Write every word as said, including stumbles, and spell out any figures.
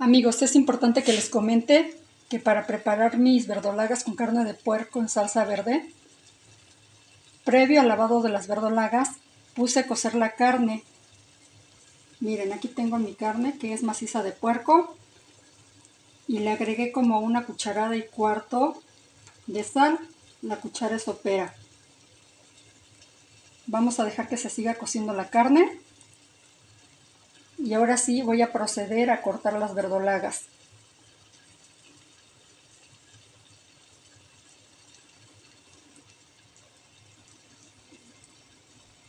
Amigos, es importante que les comente que para preparar mis verdolagas con carne de puerco en salsa verde, previo al lavado de las verdolagas, puse a cocer la carne. Miren, aquí tengo mi carne que es maciza de puerco y le agregué como una cucharada y cuarto de sal, la cuchara sopera. Vamos a dejar que se siga cociendo la carne y ahora sí voy a proceder a cortar las verdolagas.